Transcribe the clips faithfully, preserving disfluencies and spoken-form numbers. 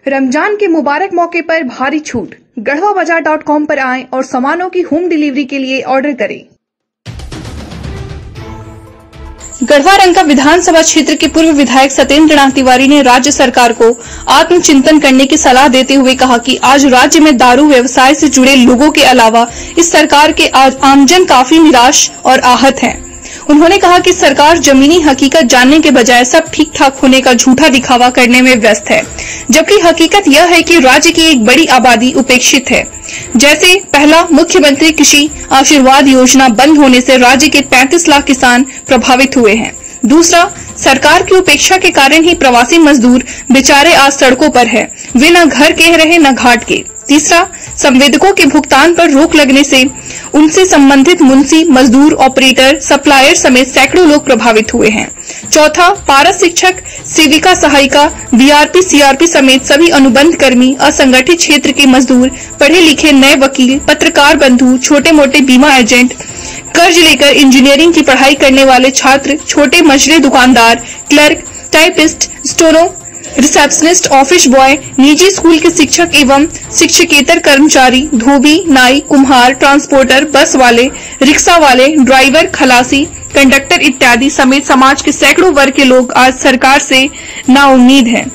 रमजान के मुबारक मौके पर भारी छूट। गढ़वा बाजार डॉट कॉम पर आएं और सामानों की होम डिलीवरी के लिए ऑर्डर करें। गढ़वा रंका विधानसभा क्षेत्र के पूर्व विधायक सत्येंद्र नाथ तिवारी ने राज्य सरकार को आत्मचिंतन करने की सलाह देते हुए कहा कि आज राज्य में दारू व्यवसाय से जुड़े लोगों के अलावा इस सरकार के आमजन काफी निराश और आहत हैं। उन्होंने कहा कि सरकार जमीनी हकीकत जानने के बजाय सब ठीक ठाक होने का झूठा दिखावा करने में व्यस्त है, जबकि हकीकत यह है कि राज्य की एक बड़ी आबादी उपेक्षित है। जैसे पहला, मुख्यमंत्री कृषि आशीर्वाद योजना बंद होने से राज्य के पैंतीस लाख किसान प्रभावित हुए हैं। दूसरा, सरकार की उपेक्षा के कारण ही प्रवासी मजदूर बेचारे आज सड़कों पर है, वे न घर के रहे न घाट के। तीसरा, संवेदकों के भुगतान पर रोक लगने से उनसे संबंधित मुंशी, मजदूर, ऑपरेटर, सप्लायर समेत सैकड़ों लोग प्रभावित हुए हैं। चौथा, पारस शिक्षक, सेविका सहायिका, वीआरपी, सीआरपी समेत सभी अनुबंध कर्मी, असंगठित क्षेत्र के मजदूर, पढ़े लिखे नए वकील, पत्रकार बंधु, छोटे मोटे बीमा एजेंट, कर्ज लेकर इंजीनियरिंग की पढ़ाई करने वाले छात्र, छोटे मझले दुकानदार, clerk, typist, steno, receptionist, office boy, निजी स्कूल के शिक्षक एवं शिक्षकेतर कर्मचारी, धोबी, नाई, कुम्हार, ट्रांसपोर्टर, बस वाले, रिक्शा वाले, ड्राइवर, खलासी, कंडक्टर इत्यादि समेत समाज के सैकड़ों वर्ग के लोग आज सरकार से नाउम्मीद हैं।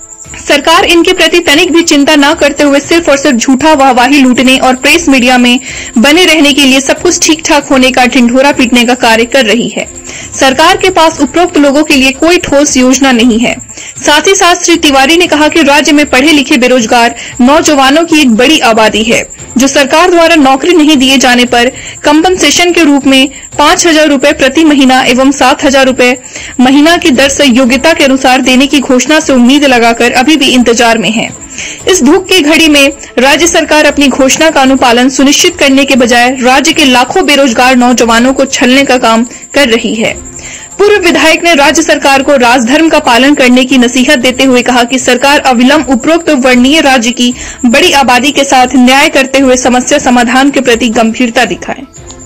सरकार इनके प्रति तनिक भी चिंता न करते हुए सिर्फ और सिर्फ झूठा वाहवाही लूटने और प्रेस मीडिया में बने रहने के लिए सब कुछ ठीक ठाक होने का ढिंढोरा पीटने का कार्य कर रही है। सरकार के पास उपरोक्त लोगों के लिए कोई ठोस योजना नहीं है। साथ ही साथ श्री तिवारी ने कहा कि राज्य में पढ़े लिखे बेरोजगार नौजवानों की एक बड़ी आबादी है, जो सरकार द्वारा नौकरी नहीं दिए जाने पर कंपनसेशन के रूप में पाँच हजार रूपए प्रति महीना एवं सात हजार रूपए महीना की दर से योग्यता के अनुसार देने की घोषणा से उम्मीद लगाकर अभी भी इंतजार में है। इस भूख की घड़ी में राज्य सरकार अपनी घोषणा का अनुपालन सुनिश्चित करने के बजाय राज्य के लाखों बेरोजगार नौजवानों को छलने का काम कर रही है। पूर्व विधायक ने राज्य सरकार को राजधर्म का पालन करने की नसीहत देते हुए कहा कि सरकार अविलंब उपरोक्त वर्णीय राज्य की बड़ी आबादी के साथ न्याय करते हुए समस्या समाधान के प्रति गंभीरता दिखाए।